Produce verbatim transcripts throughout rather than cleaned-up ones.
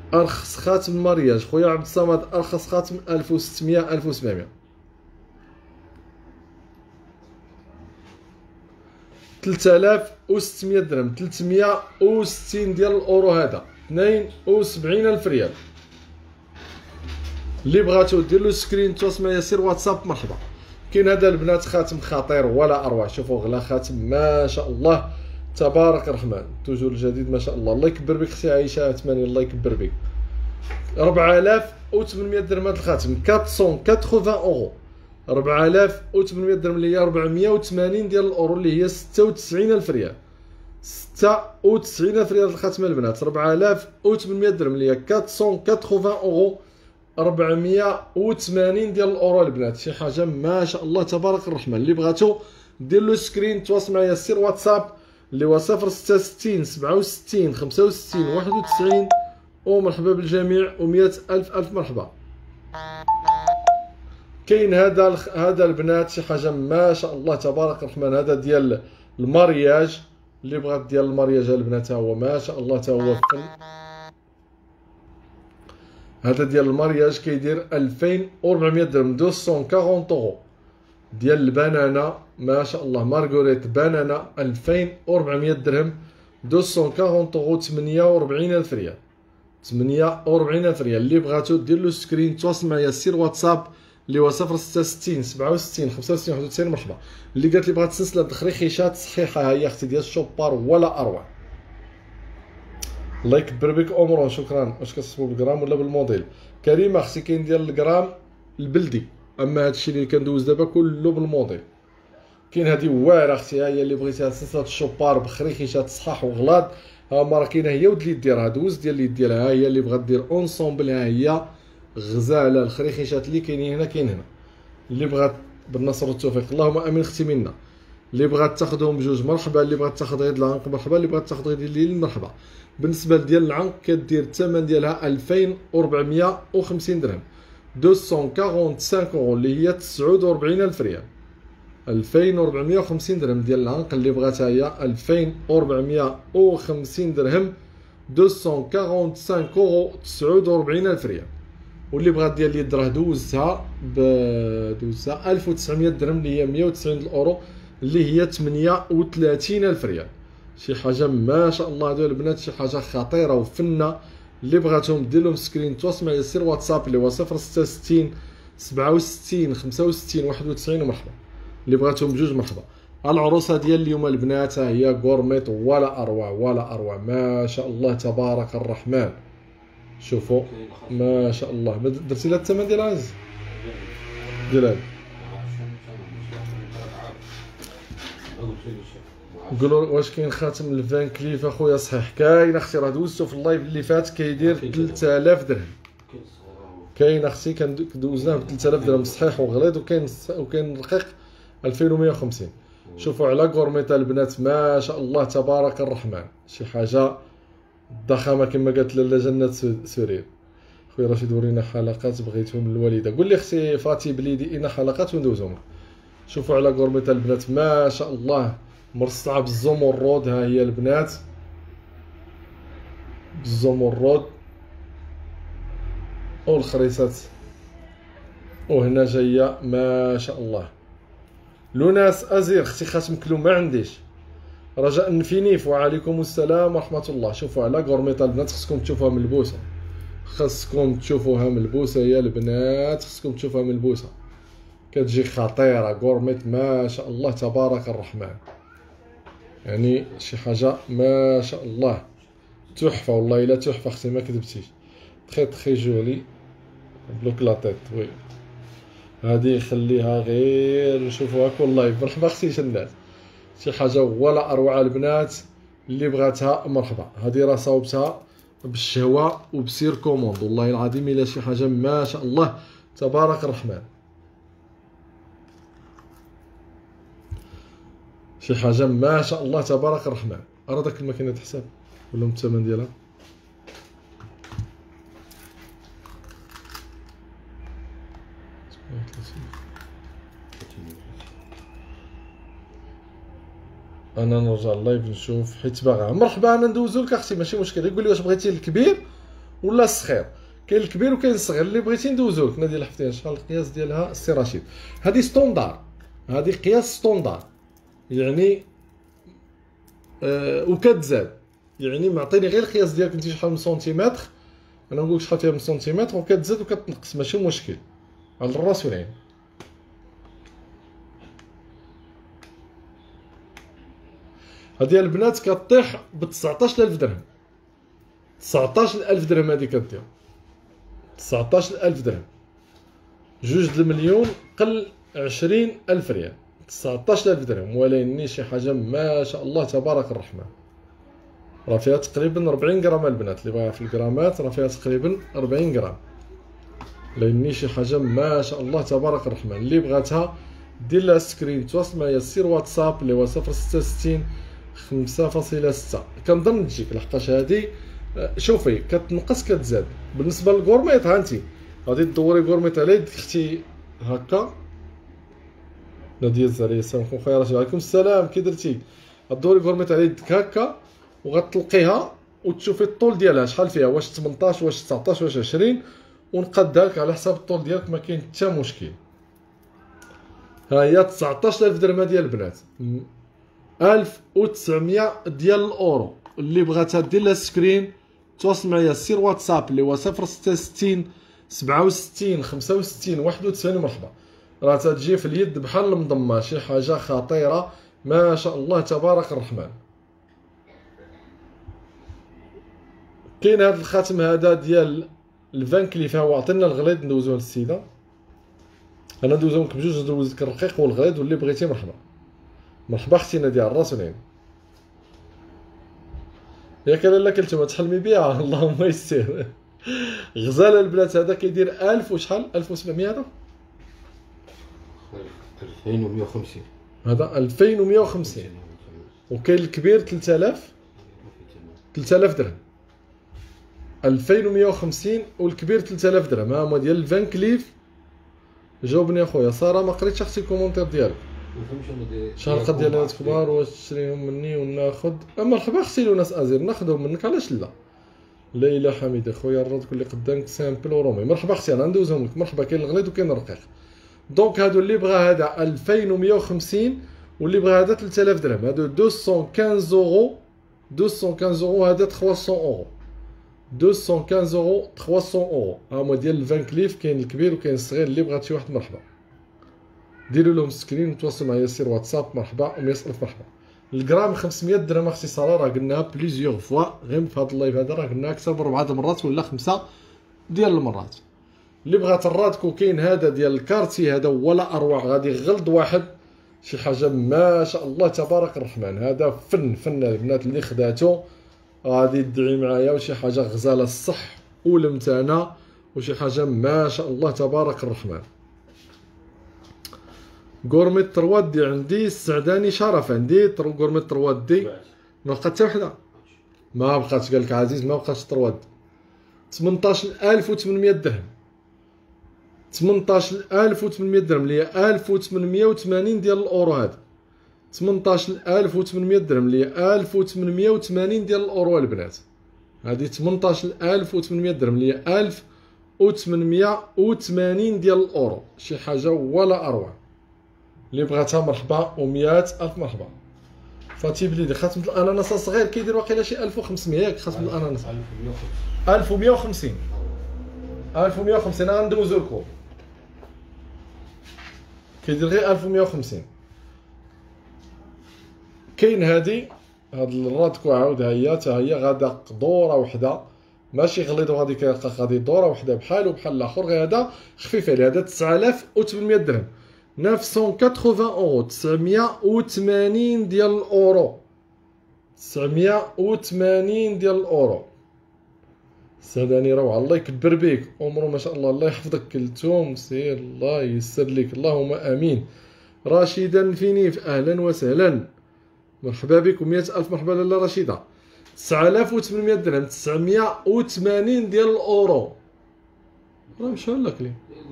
ارخص خاتم المارياج خويا عبد الصمد، ارخص خاتم ألف وستمية ألف وسبعمية. ثلاثة آلاف وستمية درهم، ثلاثمية وستين ديال الاورو، هذا اثنين وسبعين ألف ريال. اللي بغاتو دير له سكرين توصل معايا سير واتساب مرحبا. كاين هذا البنات خاتم خطير ولا اروع، شوفوا غلا خاتم ما شاء الله تبارك الرحمن، توجور الجديد ما شاء الله. الله يكبر بك اختي عائشه عثماني، الله يكبر بك. أربعة آلاف وثمنمية درهم هذا الخاتم، أربعمية وثمانين اورو، أربعة آلاف وثمنمية درهم اللي هي أربعمية وثمانين ديال الاورو اللي هي ستة وتسعين ألف ريال، ستة وتسعين ألف ريال الخاتم البنات. أربعة آلاف وثمنمية درهم اللي هي أربعمية وثمانين اورو، أربعمية وثمانين ديال الاورو البنات. شي حاجه ما شاء الله تبارك الرحمن. اللي بغاتو دير له سكرين تواصل معايا سير واتساب اللي هو صفر ستة ستين سبعة وستين خمسة وستين واحد وتسعين. ومرحبا بالجميع ومئة الف الف مرحبا. كاين هذا الخ... هذا البنات شي حاجه ما شاء الله تبارك الرحمن، هذا ديال المارياج. اللي بغات ديال المارياج البنات هو ما شاء الله تا هو فن. هذا ديال المارياج كيدير ألفين وأربعمية درهم، مئتين وأربعين اورو. ديال البنانه ما شاء الله مارغوريت بنانه ألفين وأربعمية درهم، مئتين وأربعين اورو، ثمانية وأربعين ألف ريال، ثمانية وأربعين ألف ريال. اللي بغاتو دير له سكرين تواصل معايا سير واتساب اللي هو صفر ستة ستين سبعة وستين خمسة وستين واحد وتسعين مرحبا. اللي قالت لي بغات سلسله الخريخيشات صحيحه، ها هي اختي ديال الشوبار ولا اروع. الله يكبر بك عمران، شكرا. واش كتصبوا بالجرام ولا بالموديل؟ كريمه اختي كاين ديال الجرام البلدي، اما هادشي اللي كندوز دابا كله بالموديل. كاين هادي واعره اختي، ها هي اللي بغيتيها سلسله الشوبار بخريخيشات صحاح وغلاض، ها ما راه كاينه هي ود اللي ديرها، دوز ديال اللي ديالها. ها هي اللي بغات دير اونصومبل، ها هي غزاله الخريخيشات اللي كاينين هنا كاين هنا. اللي بغات بالنصر والتوفيق اللهم امين اختي منا. اللي بغات تاخذهم بجوج مرحبا، اللي بغات تاخذ غير العنق مرحبا، اللي بغات تاخذ غير الليل مرحبا. بالنسبه ديال العنق كدير الثمن ديالها ألفين وأربعمية وخمسين درهم، مئتين وخمسة وأربعين اورو اللي هي تسعة وأربعين ألف ريال. ألفين وأربعمية وخمسين درهم ديال العنق. اللي بغاتها هي ألفين وأربعمية وخمسين درهم، مئتين وخمسة وأربعين اورو، تسعة وأربعين ألف ريال. واللي بغات ديال اليد راه دوزتها ب دوزتها ألف وتسعمية درهم اللي هي مئة وتسعين الاورو اللي هي ثمانية وثلاثين ألف ريال. شي حاجه ما شاء الله هادو البنات شي حاجه خطيره وفنه. اللي بغاتهم دير لهم سكرين تواصل معايا سير واتساب اللي هو صفر ستة ستين سبعة وستين خمسة وستين واحد وتسعين ومرحبا. اللي بغاتهم بجوج مرحبا. العروسه ديال اليوم البنات هي غورميت ولا اروع ولا اروع ما شاء الله تبارك الرحمن. شوفوا ما شاء الله. درتي لها الثمن ديال عز ديال هذا. قولوا واش كاين خاتم الفان كليف اخويا؟ صحيح كاين اختي، راه دوزتو في اللايف اللي فات كيدير ثلاثة آلاف درهم. كاين اختي كندوزناه ب ثلاثة آلاف درهم صحيح وغليظ، وكاين وكاين رقيق ألفين ومئة وخمسين. شوفوا على غورميتا البنات ما شاء الله تبارك الرحمن، شي حاجه ضخامه كما قالت لاله جنات سورير. خويا رشيد ورينا حلقات بغيتهم الوالده. قول لي اختي فاتي بليدي اين حلقات وندوزهم. شوفوا على غورميتا البنات ما شاء الله مرصعه بالزمرد. ها هي البنات بالزمرد والخريطات، وهنا جايه ما شاء الله. لوناس ازير اختي خاتم كلو ما عنديش. رجاء نفينيف وعليكم السلام ورحمه الله. شوفوا على غورميطه البنات خصكم تشوفوها ملبوسه، خصكم تشوفوها ملبوسه يا البنات، خصكم تشوفوها ملبوسه كتجي خطيره. غورميط ما شاء الله تبارك الرحمن، يعني شي حاجه ما شاء الله تحفه والله الا تحفه اختي ما كذبتيش. تخي تخي جولي بلوك لا تيت. وي هادي خليها غير نشوفوها كل لايف. مرحبا اختي شنات، شي حاجه ولا اروع البنات. اللي بغاتها مرحبا. هادي راه صاوبتها بالشهوه وبسير كوموند والله العظيم الا شي حاجه ما شاء الله تبارك الرحمن، شي حاجه ما شاء الله تبارك الرحمن. راه داك الماكينه حساب ولا الثمن ديالها انا نرجع اللايف نشوف حيت باغا. مرحبا انا ندوزو لك اختي ماشي مشكل. غير قولي واش بغيتي الكبير ولا الصغير. كاين الكبير وكاين الصغير، اللي بغيتي ندوزو لك. نادي الحفتين شحال القياس ديالها السي رشيد؟ هذه ستوندار، هذه قياس ستوندار، يعني آه وكتزاد، يعني معطيني غير القياس ديالك انت شحال من سنتيمتر، انا نقول لك شحال فيها من سنتيمتر، وكتزاد وكتنقص ماشي مشكل، على الراس والعين. هذه البنات كطيح ب تسعطاش ألف درهم، تسعطاش ألف درهم هذه كدير، تسعطاش ألف درهم، جوج المليون قل عشرين ألف ريال، تسعطاش ألف درهم، ولكن شي حاجة ما شاء الله تبارك الرحمن. راه فيها تقريبا ربعين غرام البنات، اللي بغاها في الجرامات راه فيها تقريبا ربعين غرام، لاني شي حاجه ما شاء الله تبارك الرحمن. اللي بغاتها دير لها سكرين، تواصل معايا سير واتساب اللي هو صفر ستة وستين خمسة فاصلة ستة، كنظن تجيك لحقاش هادي شوفي كتنقص كتزاد. بالنسبه للكورميط ها انت غادي تدوري كورميط على يدك اختي هكا. ناديه الزهريه سامحكم خويا رشيد، وعليكم السلام كي درتي؟ غدوري كورميط على يدك هكا وغتلقيها وتشوفي الطول ديالها شحال فيها، واش ثمنطاش واش تسعطاش واش عشرين، ونقادها لك على حساب الطول ديالك، ما كاين حتى مشكل. ها هي تسعطاش ألف درهم ديال البنات، ألف وتسعمية ديال الاورو. اللي بغاتها دير لها سكرين تواصل معايا سير واتساب اللي هو صفر ستة وستين سبعة وستين خمسة وستين واحد وتسعين. مرحبا، راه تجي في اليد بحال المضمه، شي حاجه خطيره ما شاء الله تبارك الرحمن. كاين هذا الخاتم هذا ديال الفان كليف، ها هو عطينا الغليظ ندوزوه للسيده. انا ندوزو لك بجوج، ندوز لك الرقيق والغليظ واللي بغيتي. مرحبا مرحبا اختي ناديه الراس والعين. ياك لالا كلتو ما تحلمي بها اللهم يسر. غزال البنات هذا كيدير ألف وشحال، ألف وسبعمية، هذا ألفين ومية وخمسين، هذا ألفين ومية وخمسين. وكاين الكبير ثلاثة آلاف، ثلاثة آلاف درهم، ألفين ومية وخمسين، والكبير ثلاثة آلاف درهم. ها هما ديال الفان كليف. جاوبني اخويا ساره، ما قريتش اختي الكومونتير ديالك. شحال قد ديال هاد الكبار، واش تشريهم مني وناخذ؟ مرحبا اختي لوناس ازير، ناخذهم منك علاش لا. ليلى حميده خويا الرد كلي قدامك سامبل ورومي. مرحبا اختي انا ندوزهم لك. مرحبا. كاين الغليظ وكاين الرقيق. دونك هادو اللي بغا هذا ألفين ومية وخمسين، واللي بغا هذا ثلاثة آلاف درهم. هادو مئتين وخمسطاش اورو، مئتين وخمسطاش اورو، هذا ثلاثمية اورو، مئتين وخمسطاش اورو، ثلاثمية اورو. ها هما ديال الفان كليف، كاين الكبير وكاين الصغير. اللي بغات شي واحد مرحبا ديروا لهم سكرين وتواصلوا معايا سير واتساب. مرحبا ومية ألف مرحبا. الجرام خمسمية درهم اختي ساره، راه قلناها بليزيوغ فوا غير في هذا اللايف هذا، راه قلناها اكثر من اربعه المرات ولا خمسه ديال المرات. اللي بغات الرادكو كاين هذا ديال الكارتي، هذا ولا اروع، غادي يغلط واحد شي حاجه ما شاء الله تبارك الرحمن. هذا فن فن البنات اللي خداتو غادي تدعي معايا، وشي حاجه غزاله الصح ولمتانه، وشي حاجه ما شاء الله تبارك الرحمن. غورميت تروادي عندي السعداني شرف، عندي غورميت تروادي ما بقات حتى وحده، ما بقاتش. قال لك عزيز ما بقاتش ترواد. ثمنطاش ألف وثمنمية درهم، ثمنطاش ألف وثمنمية درهم اللي هي ألف وثمنمية وثمانين ديال الاورو. هذا ثمنطاش ألف وثمنمية درهم اللي هي ألف وثمنمية وثمانين ديال الاورو البنات. هذه ثمنطاش ألف وثمنمية درهم اللي هي ألف وثمنمية وثمانين ديال الاورو، شي حاجه ولا اروع. اللي بغاتها مرحبا ومية ألف مرحبا. فاتي بليدي خاتم الاناناس الصغير كيدير واقيلا شي ألف وخمسمية ياك. خاتم الاناناس ألف ومية وخمسين، ألف ومية وخمسين انا ندوزو لكم. كيدير غير ألف ومية وخمسين. كاين هادي هاد الرادكو عاود ها هي حتى هي غادا دوره وحده، ماشي غليظ وغادي كيلقى غادي دوره وحده بحالو بحال الاخر، غير هذا خفيف عليه. هذا تسعة آلاف وثمنمية درهم، تسعمية وثمانين اورو، تسعمية وثمانين ديال الاورو، تسعمية وثمانين ديال الاورو. سعداني روعه، الله يكبر بيك عمره ما شاء الله، الله يحفظك. كلثوم سير الله يسر لك، اللهم امين. رشيده فينيف اهلا وسهلا مرحبا بك ومية ألف مرحبا لاله رشيده. تسعة آلاف وثمنمية درهم، تسعمية وثمانين ديال الاورو. راه مشى لك لي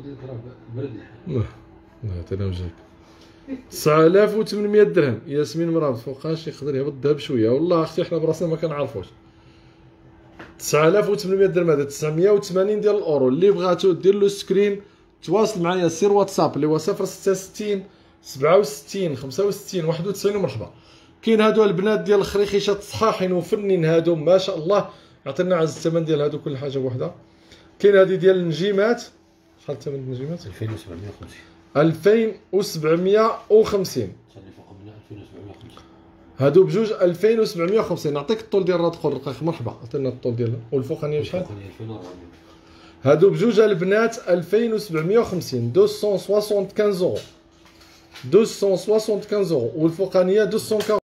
لا تناوجك. تسعة آلاف وثمنمية درهم. ياسمين مرابط فوقاش يقدر يهبط الذهب شويه، والله اختي حنا براسنا ما كنعرفوش. تسعة آلاف وثمانمائة درهم، هذا تسعمائة وثمانين ديال الاورو. اللي بغاتو دير له سكرين تواصل معايا سير واتساب اللي هو صفر ستة ستين سبعة وستين خمسة وستين واحد وتسعين ومرحبا. كاين هادو البنات ديال الخريخيشات صحاحين وفنين هادو ما شاء الله، عطينا عز الثمن ديال هادو كل حاجه بوحدها. كاين هادي ديال النجيمات، شحال الثمن النجيمات؟ ألفين وسبعمائة وخمسين. ألفين وسبعمائة وخمسين. اللي فوق منها ألفين وسبعمائة وخمسين. هادو بجوج ألفين وسبعمائة وخمسين. نعطيك الطول ديال الراد خضر رقيق مرحبا، عطينا الطول ديالها. والفوقانيه شحال؟ الفوقانية ألفين وأربعمائة. هادو بجوج البنات ألفين وسبعمائة وخمسين، مئتين وخمسة وخمسين اورو، مئتين وخمسة وخمسين اورو. والفوقانيه مئتين وأربعين.